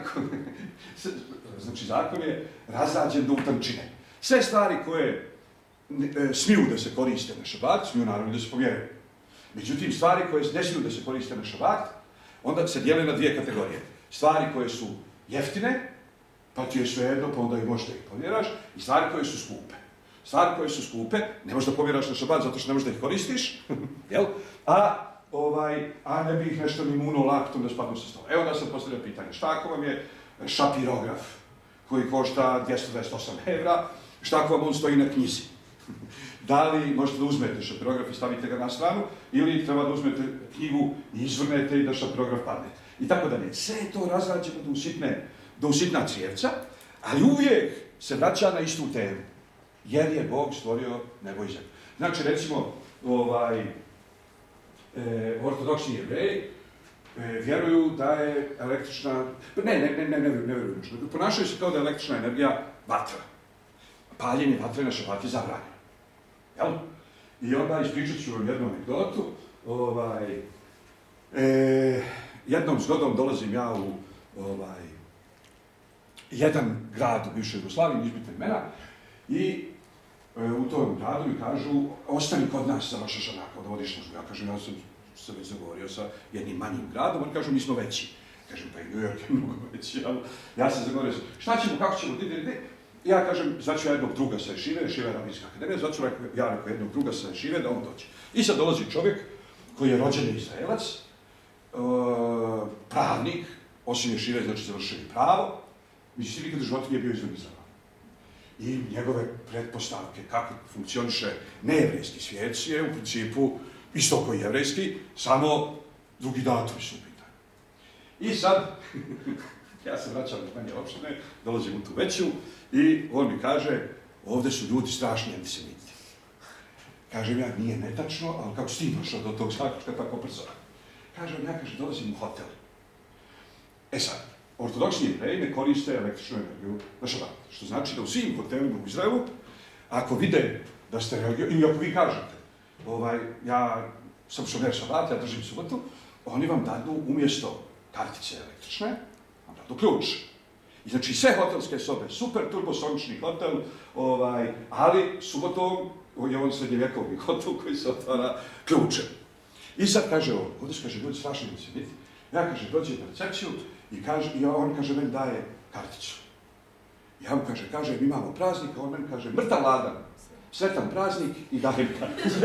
Speaker 1: znači zakon je razrađen do utančine. Sve stvari koje e, smiju da se koriste na šabat, smiju naravno da se pomjeraju. Međutim, stvari koje ne smiju da se koriste na šabat, onda se dijele na dvije kategorije. Stvari koje su jeftine, pa ti je svejedno, pa onda i možda ih pomjeraš, i stvari koje su skupe. Stvari koje su skupe, ne možeš da pomjeraš na šabat zato što ne možeš da ih koristiš, jel? A, ovaj, a ne bi ih nešto ni muno laktom da spadnu sa stola. Evo da sam postavljao pitanje, šta ako vam je šapirograf koji košta dvjesto dvadeset osam evra, šta ako vam on stoji na knjizi? Da li možete da uzmete šapirograf i stavite ga na stranu, ili treba da uzmete knjigu i izvrnete i da šapirograf padne. I tako dalje. Sve je to razrađeno do usitne, do usitna cijevca, ali uvijek se vraća na istu temu. Jer je Bog stvorio nebo i zemlju. Znači, recimo, ovaj, e, ortodoksni jevreji e, vjeruju da je električna... Ne, ne, ne, ne, ne, ne vjeruju. Ponašaju se kao da je električna energija vatra. Paljenje vatre na šabat je zabranjeno. Jel? I onda ispričat ću vam jednu anegdotu. Ovaj, e, jednom zgodom dolazim ja u ovaj, jedan grad u bivšoj Jugoslaviji, izbitna imena, i u tom gradu mi kažu, ostani kod nas za vaša šanaka, da vodiš službu. Ja kažem, ja sam se već zagovorio sa jednim manjim gradom, oni kažu, mi smo veći. Kažem, pa i New York je mnogo veći, ali ja sam zagovorio, šta ćemo, kako ćemo, di, di, di. Ja kažem, zvaću ja jednog druga sa Ješive, Ješiva je rabinska akademija, zvaću ja rekao jednog druga sa Ješive da on dođe. I sad dolazi čovjek koji je rođeni Izraelac, uh, pravnik, osim Ješive, znači završili pravo, mislim, nikad u životu nije bio izvan Izraela. I njegove pretpostavke, kako funkcioniše nejevrejski svijet, je u principu isto koji jevrejski, samo drugi datumi su u pitanju. I sad, ja se vraćam iz manje opštine, dolazim u tu veću i on mi kaže, ovdje su ljudi strašni antisemiti. Kažem ja, nije netačno, ali kako si ti došao do tog zaključka tako brzo? Kažem ja, kaže, dolazim u hotel. E sad, ortodoksni jevreji ne koriste električnu energiju na šabat, što znači da u svim hotelima u Izraelu, ako vide da ste reagirali, ili ako vi kažete, ovaj, ja sam šofer šabat, ja držim subotu, oni vam dadu umjesto kartice električne, vam dadu ključ. I znači sve hotelske sobe, super turbosonični hotel, ovaj, ali subotom je on srednjevjekovni hotel koji se otvara ključem. I sad kaže on, ovdje kaže, ljudi strašno mi se biti, ja kaže, dođe na recepciju i, kaže, i on kaže, meni daje karticu. Ja mu kaže, kaže, mi imamo praznik, a on meni kaže, mrtav ladan, sretan praznik i daje mi karticu.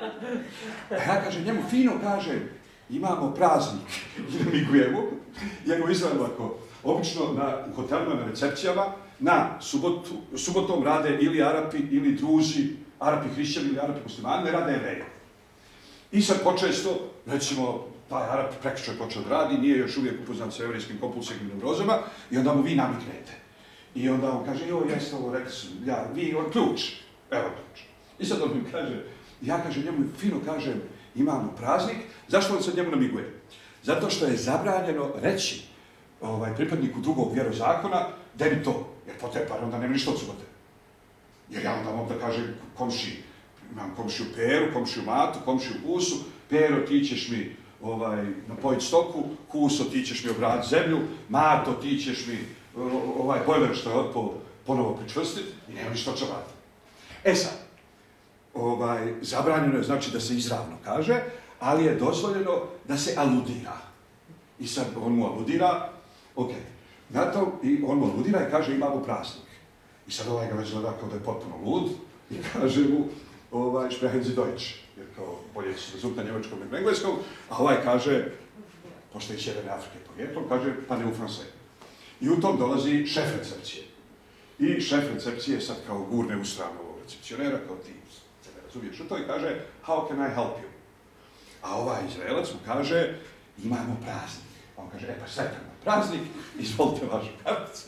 Speaker 1: A ja kaže, njemu fino kaže, imamo praznik i namigujemo, jer u Izraelu ako obično na, u hotelima, na recepcijama, na subotu, subotom rade ili Arapi ili Druzi, Arapi hrišćani ili Arapi muslimani, ne rade Jevreji. I sad počesto, recimo, taj Arap prekričaj počeo da radi, nije još uvijek upoznat sa jevrijskim kompulsivnim neurozama, i onda mu vi namiknete. I onda on kaže, joj, jeste ovo, rekli su, ja, vi, on ključ, evo ključ. I sad on mi kaže, ja kaže, njemu fino kažem, imamo praznik, zašto on sad njemu namiguje? Zato što je zabranjeno reći ovaj, pripadniku drugog vjerozakona, da mi to, jer po te pare onda nema ništa od subote. Jer ja onda mogu da kažem komši, imam komšiju Peru, komšiju Matu, komšiju Kusu, Pero, ti ćeš mi ovaj, napojit stoku, Kuso, ti ćeš mi obraditi zemlju, Mato, ti ćeš mi ovaj bojler što je otpao ponovo pričvrstiti i nema ništa od šabata. E sad, ovaj, zabranjeno je znači da se izravno kaže, ali je dozvoljeno da se aludira. I sad on mu aludira, ok, na to, i on mu aludira i kaže imamo praznik. I sad ovaj ga već gleda kao da je potpuno lud i kaže mu, ovaj, sprechen Sie Deutsch, jer kao bolje se razumjeti na njemačkom nego engleskom, a ovaj kaže, pošto je iz Sjeverne Afrike porijeklom, kaže, pa ne u francais. I u tom dolazi šef recepcije. I šef recepcije sad kao gurne u stranu ovog recepcionera, kao ti se ne razumiješ u to i kaže, how can I help you? A ovaj Izraelac mu kaže, imamo praznik. On kaže, e pa sretan praznik, izvolite vašu karticu.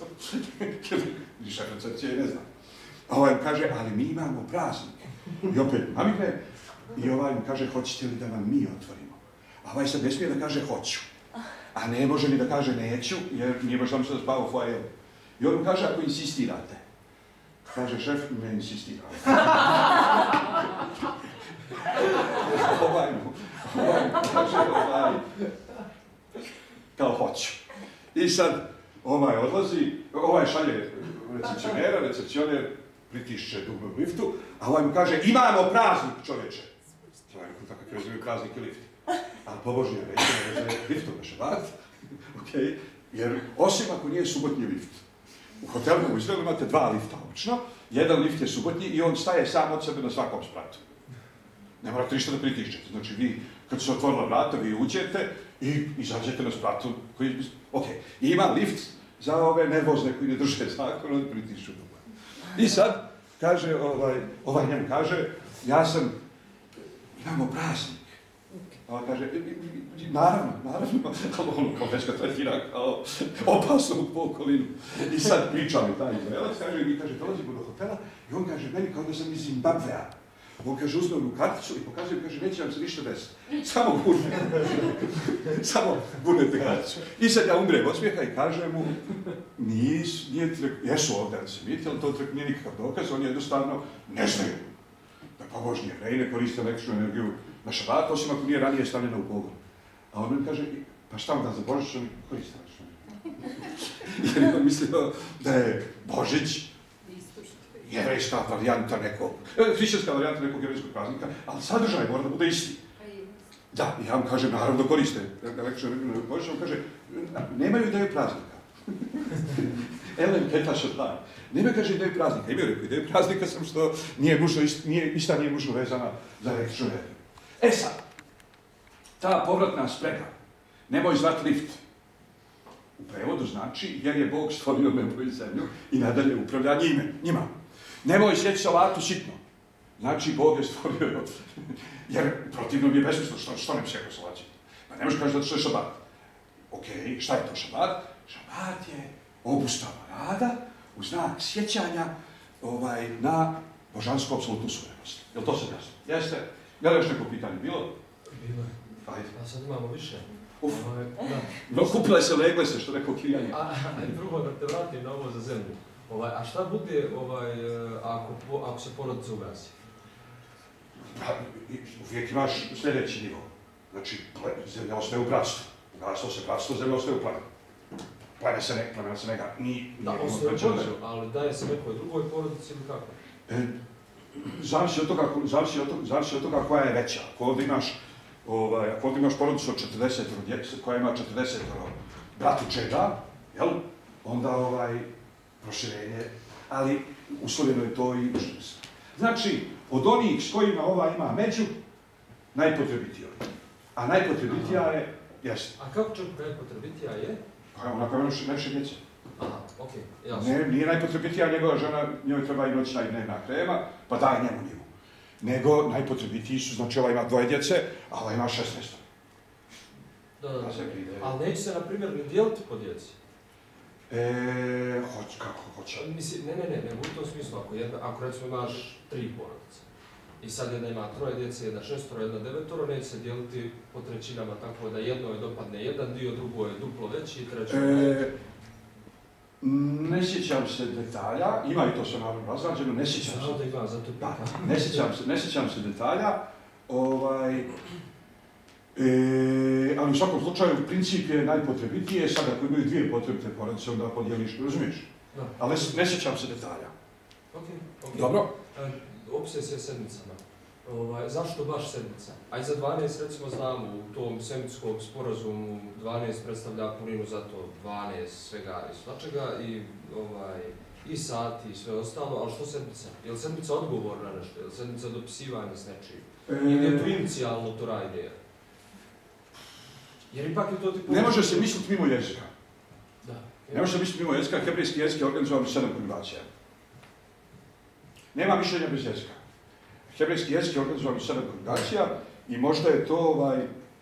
Speaker 1: I šef recepcije ne zna. A ovaj mu kaže, ali mi imamo praznik. I opet namigne, i ovaj mu kaže, hoćete li da vam mi otvorimo? A ovaj sad ne smije da kaže hoću. A ne može ni da kaže neću, jer nije baš sam se da spava u foajelu. I on mu kaže, ako insistirate. Kaže, šef, ne insistira. ovaj mu, ovaj mu kaže, ovaj, kao hoću. I sad, ovaj odlazi, ovaj šalje recepcionera, recepcioner pritišće dugme u liftu, a ovaj mu kaže, imamo praznik, čovječe. Ovaj mu tako kaže, imaju praznik i lift. Ali pobožnije reći, ne veze liftom na šabat, okay? Jer osim ako nije subotnji lift. U hotelu u Izraelu imate dva lifta obično, jedan lift je subotnji i on staje sam od sebe na svakom spratu. Ne morate ništa da pritišćete, znači vi, kad su otvorila vrata, vi uđete i izađete na spratu koji, ok, i ima lift za ove nervozne koji ne drže zakon, oni pritišću doma. I sad, kaže, ovaj, ovaj njemu kaže, ja sam, imamo praznik. A on kaže, naravno, naravno, ali ono kao već ga tretira kao opasnu po okolinu. I sad priča mi taj Izraelac, kaže, i kaže, dolazimo do hotela i on kaže, meni kao da sam iz Zimbabvea. On kaže, uzme mu karticu i pokazuje, kaže, neće vam se ništa desiti. Samo gurne. Samo gurnete karticu. I sad ja umrem od smijeha i kaže mu, nis, nije, jesu ovdje antisemiti, ali to nije nikakav dokaz, oni jednostavno ne znaju da pobožni Jevreji ne koriste električnu energiju na šabat, osim ako nije ranije stavljena u pogon. A on mi kaže, pa šta onda za Božić oni koriste električnu energiju? Jer on mislio da je Božić jevrejska varijanta nekog, hrišćanska varijanta nekog jevrejskog praznika, ali sadržaj mora da bude isti. Da, i ja vam kažem, naravno da koriste električnu energiju, Božić vam kaže, nemaju ideju praznika. Elen Ketaša taj. Nemaju, kaže, ideju praznika. Imaju rekao, ideju praznika sam što nije nužno, nije, ista nije nužno vezana za električnu energiju. E sad, ta povratna sprega, nemoj zvati lift. U prevodu znači, jer je Bog stvorio nebo i zemlju i nadalje upravlja njime, njima. Nemoj sjeći salatu sitno. Znači, Bog je stvorio, jer protivno mi je besmislo, što, što ne bi sjekao salatu sitno? Pa ne možeš kaži da to je šabat. Ok, šta je to šabat? Šabat je obustava rada u znak sjećanja ovaj, na božansku apsolutnu suverenost. Jel to se jasno? Jeste? Je li još neko pitanje bilo?
Speaker 5: Bilo je.
Speaker 1: Ajde.
Speaker 5: A sad imamo više.
Speaker 1: Uf.
Speaker 5: Ovaj, da.
Speaker 1: No, kupile se, legle se, što rekao Kijanje.
Speaker 5: A, a drugo, da te vratim na ovo za zemlju. Ovaj, a šta bude ovaj, ako, po, ako se porodica ugasi?
Speaker 1: Pa, uvijek imaš sljedeći nivo. Znači, zemlja ostaje u bratstvu. Ugasilo se bratstvo, zemlja ostaje u plemenu. Pleme se ne, plemena se nega, ni...
Speaker 5: Da, ostaje u plemenu, ali daje se nekoj drugoj porodici ili kako?
Speaker 1: E, zavisi od toga, zavisi od toga, zavisi od toga koja je veća. Ako ovdje imaš, ovaj, ako ovdje imaš porodicu od četrdeset djece, koja ima četrdeset bratučeda, jel? Onda ovaj, proširenje, ali uslovljeno je to i mušnost. Znači, od onih s kojima ova ima među, najpotrebitija je. A najpotrebitija je, jeste.
Speaker 5: A kako čak najpotrebitija je?
Speaker 1: Pa ona koja ima najviše djece.
Speaker 5: Aha, okej, okay, jasno.
Speaker 1: Ne, nije najpotrebitija njegova žena, njoj treba i noćna i dnevna krema, pa daj njemu njivu. Nego najpotrebitiji su, znači ova ima dvoje djece, a ova ima šesnaest.
Speaker 5: Da, da, da.
Speaker 1: Da se pride.
Speaker 5: Ali neće se, na primjer, ne dijeliti po djeci?
Speaker 1: E, hoć, kako hoće.
Speaker 5: Mislim, ne, ne, ne, ne, u tom smislu, ako, jedna, ako recimo imaš tri porodice i sad jedna ima troje djece, jedna šestoro, jedna devetoro, neće se dijeliti po trećinama tako da jednoj dopadne jedan dio, drugo je duplo veći i treće...
Speaker 1: E, ne sjećam se detalja, ima i to sve naravno razrađeno, ne sjećam se.
Speaker 5: Znao da ima, zato je
Speaker 1: Da,
Speaker 5: pitan.
Speaker 1: ne sjećam se, ne sjećam se detalja, ovaj, e, ali u svakom slučaju princip je najpotrebitije, sad ako imaju dvije potrebite porodice, onda podijeliš, razumiješ?
Speaker 5: Da.
Speaker 1: Ali ne, ne sjećam se detalja.
Speaker 5: Okej, okej.
Speaker 1: Dobro?
Speaker 5: E, obsesija sedmicama. Ovaj, zašto baš sedmica? A i za dvanaest recimo znamo u tom semitskom sporazumu dvanaest predstavlja puninu, zato dvanaest svega i svačega i ovaj, i sati i sve ostalo, ali što sedmica? Je li sedmica odgovor na nešto? Je li sedmica dopisivanje s nečim?
Speaker 1: E,
Speaker 5: Ili je to inicijalno to ra ideja? Jer ipak je to tipo...
Speaker 1: ne može se misliti mimo jezika.
Speaker 5: Da.
Speaker 1: Ne može se misliti mimo jezika, hebrejski jezik je organizovan u sedam konjugacija. Nema mišljenja bez jezika. Hebrejski jezik je organizovan u sedam konjugacija i možda je to ovaj,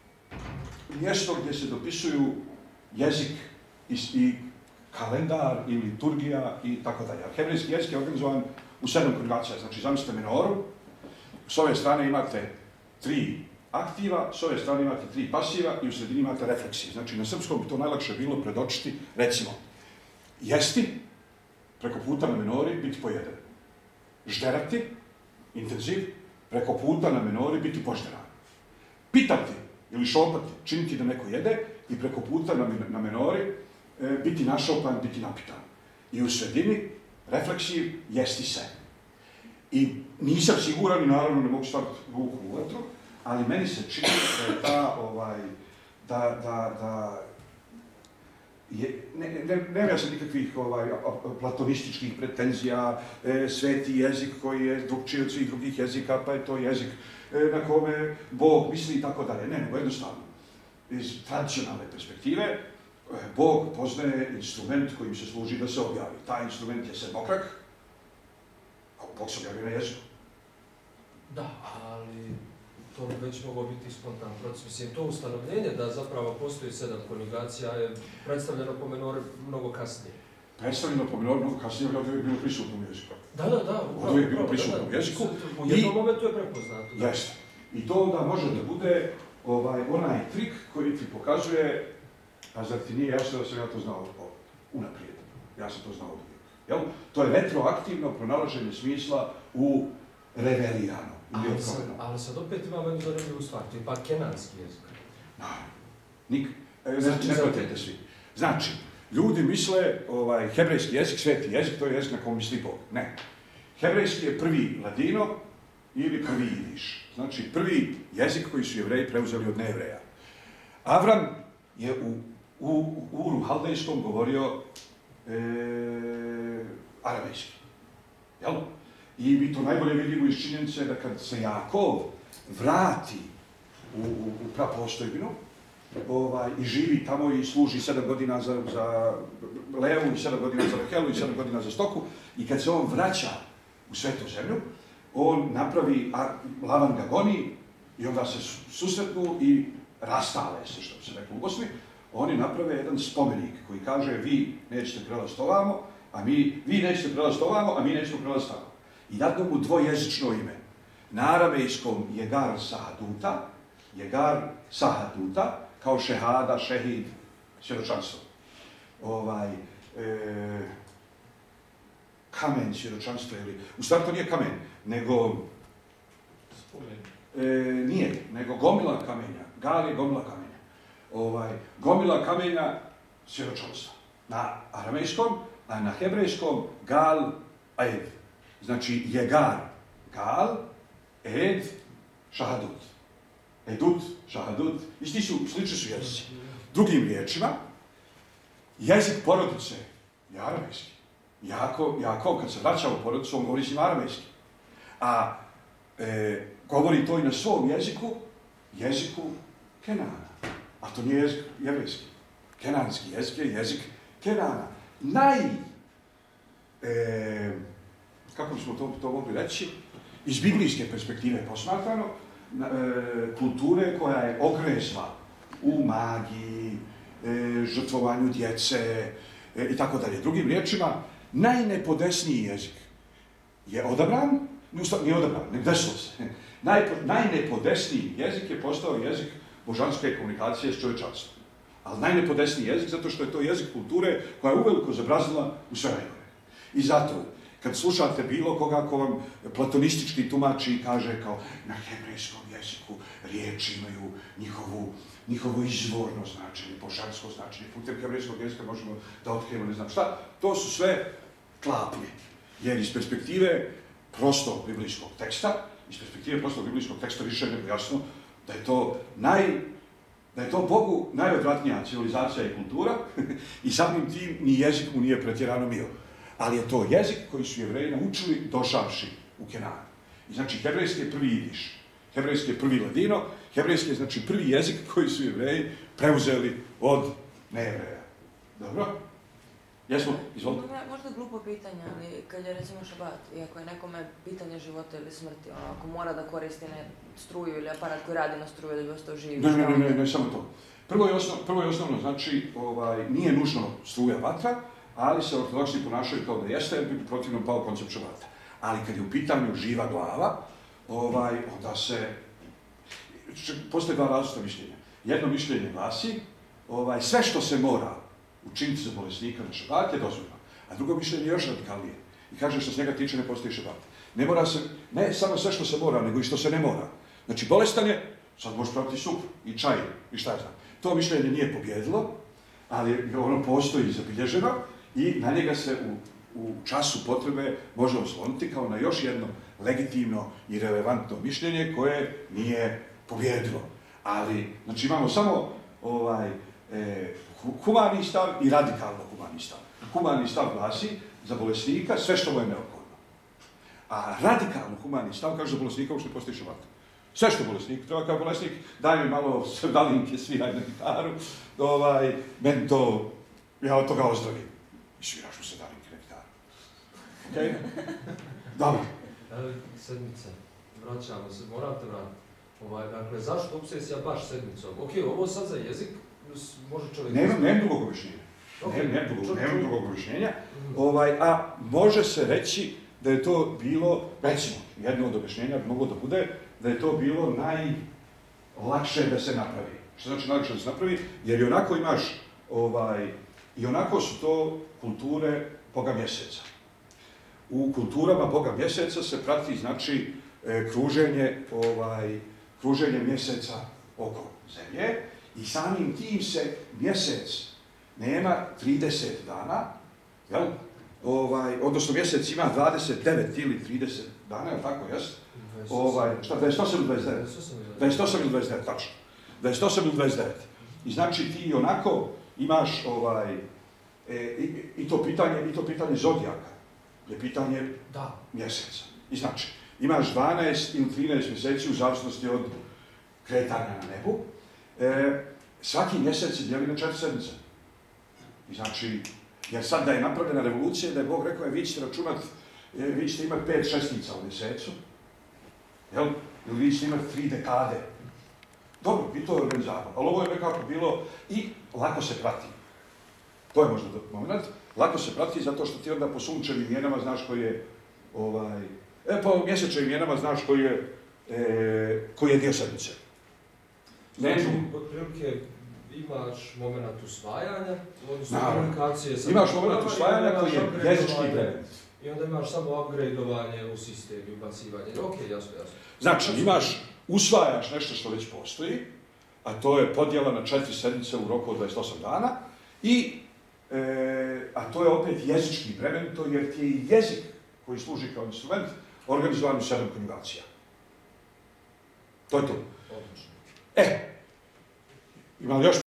Speaker 1: mjesto gdje se dopisuju jezik i, i kalendar i liturgija i tako dalje. Hebrejski jezik je organizovan u sedam konjugacija, znači zamislite menoru, s ove strane imate tri aktiva, s ove strane imate tri pasiva i u sredini imate refleksije. Znači na srpskom bi to najlakše bilo predočiti, recimo, jesti, preko puta na menori, biti pojeden. Žderati, intenziv, preko puta na menori, biti požderan. Pitati ili šopati, činiti da neko jede i preko puta na, na menori, e, biti našopan, biti napitan. I u sredini, refleksiv, jesti se. I nisam siguran i naravno ne mogu staviti ruku u vatru, ali meni se čini da je ta, ovaj, da, da, da, je, ne, ne, nema se nikakvih ovaj, platonističkih pretenzija, e, sveti jezik koji je drugčiji od svih drugih jezika, pa je to jezik e, na kome Bog misli i tako dalje. Ne, nego jednostavno. Iz tradicionalne perspektive, e, Bog poznaje instrument kojim se služi da se objavi. Taj instrument je sedmokrak, a Bog se objavi na jeziku.
Speaker 5: Da, ali to već moglo biti spontan proces. Mislim, to ustanovljenje da zapravo postoji sedam konjugacija je predstavljeno po menori mnogo kasnije.
Speaker 1: Predstavljeno po menori mnogo kasnije, ali ovdje je bilo prisutno u jeziku.
Speaker 5: Da, da, da.
Speaker 1: Ovdje je bilo prisutno u jeziku.
Speaker 5: U jednom momentu je prepoznato.
Speaker 1: Jeste. I to onda može da bude ovaj, onaj trik koji ti pokazuje, a zar ti nije jasno da sam ja to znao unaprijed. Ja sam to znao od uvijek. Jel? To je retroaktivno pronalaženje smisla u revelijanu.
Speaker 5: Ali sad, ali sad opet imamo jednu zanimljivu stvar, to je pa kenanski jezik.
Speaker 1: Naravno. Nik, e,
Speaker 5: Znači,
Speaker 1: ne pratite svi. Znači, ljudi misle, ovaj, hebrejski jezik, sveti jezik, to je jezik na kom misli Bog. Ne. Hebrejski je prvi ladino ili prvi jidiš. Znači prvi jezik koji su Jevreji preuzeli od Nevreja. Avram je u, u, u Uru Haldejskom govorio e, aramejski. Jel? I mi to najbolje vidimo iz činjenice da kad se Jakov vrati u, u, u prapostojbinu, ovaj, i živi tamo i služi sedam godina za, za Levu i sedam godina za Rahelu i sedam godina za stoku, i kad se on vraća u svetu zemlju, on napravi, a Lavan ga goni i onda se susretnu i rastale se, što se reklo u Bosni. Oni naprave jedan spomenik koji kaže vi nećete prelaziti ovamo, a mi, vi nećete prelaziti ovamo, a mi nećemo prelaziti tamo. I dadu mu dvojezično ime. Na aramejskom Jegar Sahaduta, Jegar Sahaduta, kao šehada, šehid, svjedočanstvo. Ovaj, e, kamen svjedočanstva, ili, u stvari to nije kamen, nego, e, nije, nego gomila kamenja, gal je gomila kamenja. Ovaj, gomila kamenja svjedočanstva. Na aramejskom, a na hebrejskom gal, ed. Znači jegar, gal, ed, šahadut. Edut, šahadut, isti su, slični su jezici. Drugim riječima, jezik porodice je aramejski. Jako, Jakov, kad se vraća u porodicu, on govori s njim aramejski. A e, govori to i na svom jeziku, jeziku Kenana. A to nije jezik jevrejski. Kenanski jezik je jezik Kenana. Naj, e, kako bismo to, to mogli reći, iz biblijske perspektive posmatrano, e, kulture koja je ogrezla u magiji, e, žrtvovanju djece e, i tako dalje. Drugim riječima, najnepodesniji jezik je odabran, nije odabran, ne desilo se. Najpo, najnepodesniji jezik je postao jezik božanske komunikacije s čovječanstvom. Ali najnepodesniji jezik zato što je to jezik kulture koja je uveliko zabrazila u sve najgore. I zato, kad slušate bilo koga ko vam platonistički tumači i kaže kao na hebrejskom jeziku riječi imaju njihovu, njihovo izvorno značenje, božansko značenje, putem hebrejskog jezika možemo da otkrijemo ne znam šta, to su sve klapnje. Jer iz perspektive prostog biblijskog teksta, iz perspektive prostog biblijskog teksta više nego jasno da je to naj, da je to Bogu najodvratnija civilizacija i kultura i samim tim ni jezik mu nije pretjerano mio. Ali je to jezik koji su Jevreji naučili došavši u Kenanu. I znači hebrejski je prvi jidiš, hebrejski je prvi ladino, hebrejski je znači prvi jezik koji su Jevreji preuzeli od nejevreja. Dobro? Jesmo? Izvolite.
Speaker 3: Možda glupo pitanje, ali kad je recimo šabat, i ako je nekome pitanje života ili smrti, ono, ako mora da koristi ne struju ili aparat koji radi na struju da bi ostao živ.
Speaker 1: Ne, ne, ne, ne, ne, samo to. Prvo je osnovno, prvo je osnovno znači, ovaj, nije nužno struja vatra, ali se ortodoksi ponašaju kao da jeste, jer bi protivno pao koncept šabata. Ali kad je u pitanju živa glava, ovaj, onda se, postoje dva različita mišljenja. Jedno mišljenje glasi, ovaj, sve što se mora učiniti za bolesnika na šabat je dozvoljeno. A drugo mišljenje je još radikalnije. I kaže što se njega tiče ne postoji šabat. Ne mora se, ne samo sve što se mora, nego i što se ne mora. Znači bolestan je, sad možeš praviti sup i čaj i šta je znam. To mišljenje nije pobjedilo, ali ono postoji zabilježeno i na njega se u, u času potrebe može osloniti kao na još jedno legitimno i relevantno mišljenje koje nije pobjedilo. Ali, znači imamo samo ovaj, e, humani stav i radikalno humani stav. Humani stav glasi za bolesnika sve što mu je neophodno. A radikalno humani stav kaže za bolesnika uopšte ne postoji šabat. Sve što bolesnik treba kao bolesnik, daj mi malo srdalinke, sviraj na gitaru, ovaj, meni to, ja od toga ozdravim. I sviraš mu srdalinke na gitaru. Okej? Okay? Dobro.
Speaker 5: Evo, sedmica. Vraćamo se, morate vratiti. Ovaj, dakle, zašto obsesija baš sedmicom? Ok, ovo sad za jezik, može čovjek...
Speaker 1: Nemam, nemam drugog objašnjenja. Okay. Nemam, nemam, drugog, nemam drugog objašnjenja. Mm. Ovaj, a može se reći da je to bilo, recimo, jedno od objašnjenja bi moglo da bude, da je to bilo najlakše da se napravi. Što znači najlakše da se napravi? Jer i onako imaš, ovaj, i onako su to kulture Boga mjeseca. U kulturama Boga mjeseca se prati, znači, e, kruženje, ovaj, kruženje mjeseca oko zemlje i samim tim se mjesec nema trideset dana, jel? ovaj, odnosno mjesec ima dvadeset devet ili trideset dana, je li tako, jes? Ovaj, šta, dvadeset osam ili dvadeset devet? dvadeset osam ili dvadeset devet, tačno. dvadeset osam ili dvadeset devet. I znači ti onako imaš ovaj, e, i, i, to pitanje, i to pitanje zodijaka, je pitanje
Speaker 5: Da.
Speaker 1: mjeseca. I znači, imaš dvanaest ili trinaest mjeseci u zavisnosti od kretanja na nebu. E, svaki mjesec se dijeli na četiri sedmice. I znači, jer sad da je napravljena revolucija, da je Bog rekao, je, vi ćete računat, e, vi ćete imati pet šestnica u mjesecu, jel? Ili vi ćete imati tri dekade. Dobro, i to je organizavano, ali ovo je nekako bilo i lako se prati. To je možda moment. Lako se prati zato što ti onda po sunčevim mjenama znaš koji je, ovaj, e, po mjesečevim mjenama znaš koji je, e, koji je dio sedmice.
Speaker 5: Znači, otprilike imaš moment usvajanja, odnosno
Speaker 1: Naravno.
Speaker 5: komunikacije sa...
Speaker 1: Imaš moment usvajanja
Speaker 5: i onda
Speaker 1: koji je
Speaker 5: imaš
Speaker 1: jezički
Speaker 5: upgradeovanje-
Speaker 1: brend.
Speaker 5: I onda imaš samo upgradeovanje u sistem i ubacivanje. Ok, jasno, jasno.
Speaker 1: Znači, imaš, usvajaš nešto što već postoji, a to je podjela na četiri sedmice u roku od dvadeset osam dana, i, e, a to je opet jezički bremenito, jer ti je i jezik koji služi kao instrument organizovan u sedam konjugacija. To je to.
Speaker 5: Odlično.
Speaker 1: E, ima li još